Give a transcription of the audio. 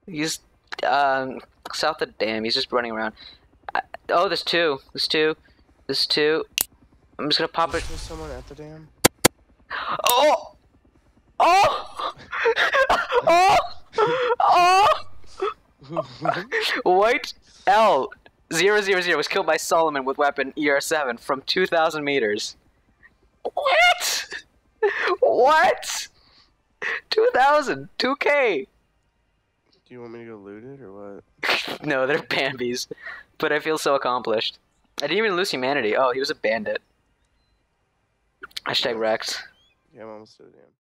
He's south of the dam. He's just running around. Oh, there's two. There's two. There's two. I'm just gonna pop it. There's someone at the dam. Oh! Oh! Oh! Oh! White L000 was killed by Solomon with weapon ER7 from 2,000 meters. What? What? 2,000, 2K. Do you want me to go loot it or what? No, they're Bambis. But I feel so accomplished. I didn't even lose humanity. Oh, he was a bandit. Hashtag wrecked. Yeah, I'm almost to the dam.